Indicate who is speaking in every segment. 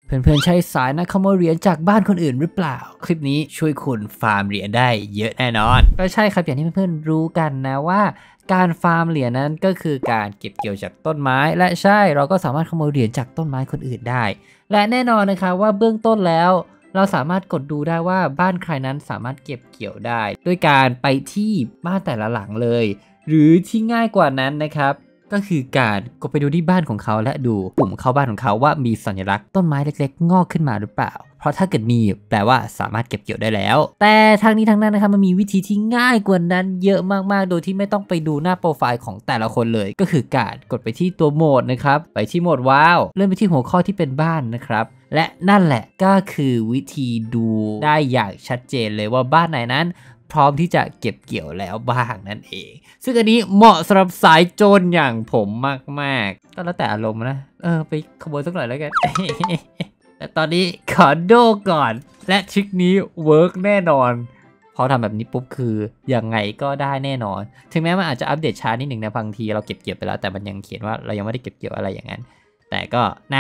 Speaker 1: เพื่อนๆใช้สายนักขโมยเหรียญจากบ้านคนอื่นหรือเปล่าคลิปนี้ช่วยคุณฟาร์มเหรียญได้เยอะแน่นอนก็ใช่ครับอย่างที่เพื่อนๆรู้กันนะว่าการฟาร์มเหรียญนั้นก็คือการเก็บเกี่ยวจากต้นไม้และใช่เราก็สามารถขโมยเหรียญจากต้นไม้คนอื่นได้และแน่นอนนะคะว่าเบื้องต้นแล้วเราสามารถกดดูได้ว่าบ้านใครนั้นสามารถเก็บเกี่ยวได้ด้วยการไปที่บ้านแต่ละหลังเลยหรือที่ง่ายกว่านั้นนะครับก็คือการกดไปดูที่บ้านของเขาและดูปุ่มเข้าบ้านของเขาว่ามีสัญลักษณ์ต้นไม้เล็กๆงอกขึ้นมาหรือเปล่าเพราะถ้าเกิดมีแปลว่าสามารถเก็บเกี่ยวได้แล้วแต่ทั้งนี้ทั้งนั้นนะครับมันมีวิธีที่ง่ายกว่านั้นเยอะมากๆโดยที่ไม่ต้องไปดูหน้าโปรไฟล์ของแต่ละคนเลยก็คือการกดไปที่ตัวโหมดนะครับไปที่โหมดว้าวเลื่อนไปที่หัวข้อที่เป็นบ้านนะครับและนั่นแหละก็คือวิธีดูได้อย่างชัดเจนเลยว่าบ้านไหนนั้นพร้อมที่จะเก็บเกี่ยวแล้วบ้างนั่นเองซึ่งอันนี้เหมาะสำหรับสายโจรอย่างผมมากๆก็แล้วแต่อารมณ์นะไปขโมยสักหน่อยแล้วกัน แต่ตอนนี้ขอโดก่อนและทริคนี้เวิร์กแน่นอนพอทำแบบนี้ปุ๊บคือยังไงก็ได้แน่นอนถึงแม้มันอาจจะอัปเดตช้านิดหนึ่งนะบางทีเราเก็บเกี่ยวไปแล้วแต่มันยังเขียนว่าเรายังไม่ได้เก็บเกี่ยวอะไรอย่างนั้นแต่ก็นะ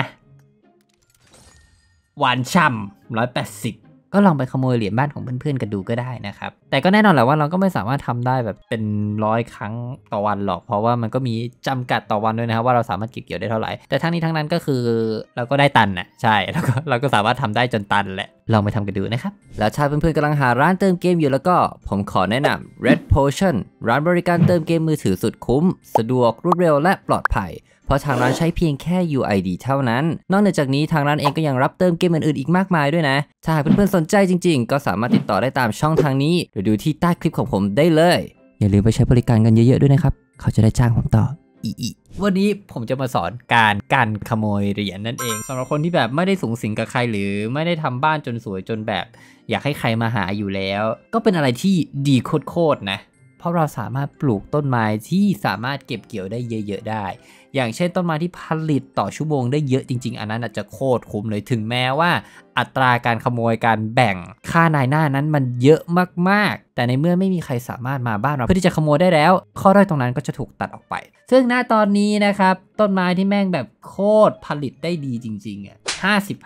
Speaker 1: หวานฉ่ำ180ก็ลองไปขโมยเหรียญบ้านของเพื่อนๆกันดูก็ได้นะครับแต่ก็แน่นอนแหละว่าเราก็ไม่สามารถทำได้แบบเป็น100 ครั้งต่อวันหรอกเพราะว่ามันก็มีจำกัดต่อวันด้วยนะครับว่าเราสามารถเก็บเกี่ยวได้เท่าไหร่แต่ทั้งนี้ทั้งนั้นก็คือเราก็ได้ตันน่ะใช่แล้วก็เราก็สามารถทำได้จนตันแหละลองไปทำกันดูนะครับแล้วถ้าเพื่อนๆกำลังหาร้านเติมเกมอยู่แล้วก็ผมขอแนะนำ Red Potion ร้านบริการเติมเกมมือถือสุดคุ้มสะดวกรวดเร็วและปลอดภัยเพราะทางร้านใช้เพียงแค่ UID เท่านั้นนอกจากนี้ทางร้านเองก็ยังรับเติมเกมอื่นๆอีกมากมายด้วยนะถ้าหากเพื่อนๆสนใจจริงๆก็สามารถติดต่อได้ตามช่องทางนี้หรือดูที่ใต้คลิปของผมได้เลยอย่าลืมไปใช้บริการกันเยอะๆด้วยนะครับเขาจะได้จ้างผมต่ออีวันนี้ผมจะมาสอนการขโมยเหรียญนั่นเองสำหรับคนที่แบบไม่ได้สูงสิงกับใครหรือไม่ได้ทำบ้านจนสวยจนแบบอยากให้ใครมาหาอยู่แล้วก็เป็นอะไรที่ดีโคตรๆนะเพราะเราสามารถปลูกต้นไม้ที่สามารถเก็บเกี่ยวได้เยอะๆได้อย่างเช่นต้นไม้ที่ผลิตต่อชั่วโมงได้เยอะจริงๆอันนั้นอาจจะโคตรคุ้มเลยถึงแม้ว่าอัตราการขโมยการแบ่งค่านายหน้านั้นมันเยอะมากๆแต่ในเมื่อไม่มีใครสามารถมาบ้านเราเพื่อที่จะขโมยได้แล้วข้อด้อยตรงนั้นก็จะถูกตัดออกไปซึ่งณตอนนี้นะครับต้นไม้ที่แม่งแบบโคตรผลิตได้ดีจริงๆ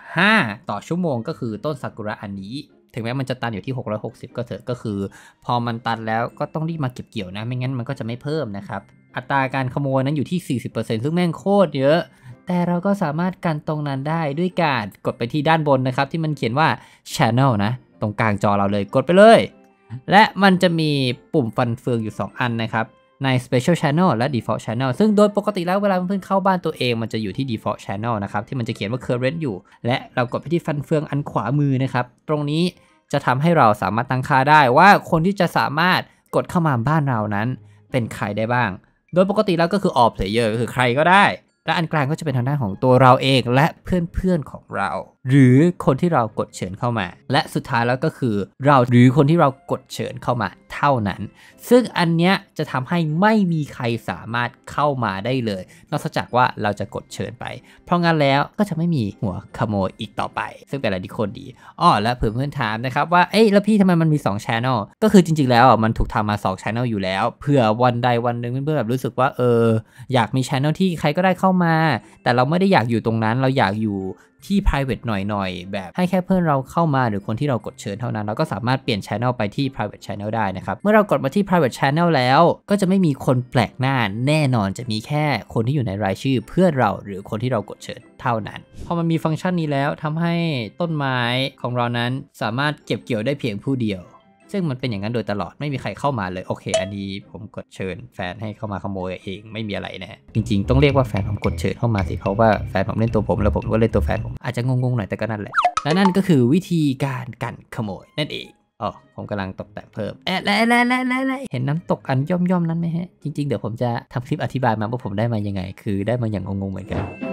Speaker 1: 55ต่อชั่วโมงก็คือต้นซากุระอันนี้ถึงแม้มันจะตันอยู่ที่660ก็เถอะก็คือพอมันตันแล้วก็ต้องรีบมาเก็บเกี่ยวนะไม่งั้นมันก็จะไม่เพิ่มนะครับอัตราการขโมยนั้นอยู่ที่ 40% ซึ่งแม่งโคตรเยอะแต่เราก็สามารถกันตรงนั้นได้ด้วยการกดไปที่ด้านบนนะครับที่มันเขียนว่า Channel นะตรงกลางจอเราเลยกดไปเลยและมันจะมีปุ่มฟันเฟืองอยู่2อันนะครับใน Special Channel และ Default Channel ซึ่งโดยปกติแล้วเวลาเพื่อนๆเข้าบ้านตัวเองมันจะอยู่ที่ Default Channel นะครับที่มันจะเขียนว่า Current อยู่และเรากดไปที่ฟันเฟืองอันขวามือนะครับตรงนี้จะทำให้เราสามารถตั้งค่าได้ว่าคนที่จะสามารถกดเข้ามาบ้านเรานั้นเป็นใครได้บ้างโดยปกติแล้วก็คือ all player ก็คือใครก็ได้และอันกลางก็จะเป็นทางด้านของตัวเราเองและเพื่อนๆของเราหรือคนที่เรากดเชิญเข้ามาและสุดท้ายแล้วก็คือเราหรือคนที่เรากดเชิญเข้ามาเท่านั้นซึ่งอันเนี้ยจะทำให้ไม่มีใครสามารถเข้ามาได้เลยนอกจากว่าเราจะกดเชิญไปเพราะงั้นแล้วก็จะไม่มีหัวขโมยอีกต่อไปซึ่งเป็นอะไรที่โคตรดีและเพื่อนๆถามนะครับว่าแล้วพี่ทำไมมันมี2 channel ก็คือจริงๆแล้วมันถูกทำมา2 channel อยู่แล้วเผื่อวันใดวันหนึ่งเพื่อนๆแบบรู้สึกว่าอยากมี channel ที่ใครก็ได้เข้ามาแต่เราไม่ได้อยากอยู่ตรงนั้นเราอยากอยู่ที่ private หน่อยๆแบบให้แค่เพื่อนเราเข้ามาหรือคนที่เรากดเชิญเท่านั้นเราก็สามารถเปลี่ยน channel ไปที่ private channel ได้นะครับเมื่อเรากดมาที่ private channel แล้วก็จะไม่มีคนแปลกหน้าแน่นอนจะมีแค่คนที่อยู่ในรายชื่อเพื่อนเราหรือคนที่เรากดเชิญเท่านั้นพอมันมีฟังก์ชันนี้แล้วทำให้ต้นไม้ของเรานั้นสามารถเก็บเกี่ยวได้เพียงผู้เดียวซึ่งมันเป็นอย่างนั้นโดยตลอดไม่มีใครเข้ามาเลยโอเคอันนี้ผมกดเชิญแฟนให้เข้ามาขโมยเองไม่มีอะไรนะจริงๆต้องเรียกว่าแฟนผมกดเชิญเข้ามาสิเพราะว่าแฟนผมเล่นตัวผมแล้วผมก็เล่นตัวแฟนผมอาจจะงงๆหน่อยแต่ก็นั่นแหละและนั่นก็คือวิธีการกันขโมยนั่นเองผมกำลังตกแต่งเพิ่มเห็นน้ำตกอันย่อมๆนั้นไหมฮะจริงๆเดี๋ยวผมจะทำคลิปอธิบายมาว่าผมได้มายังไงคือได้มาอย่างงงๆเหมือนกัน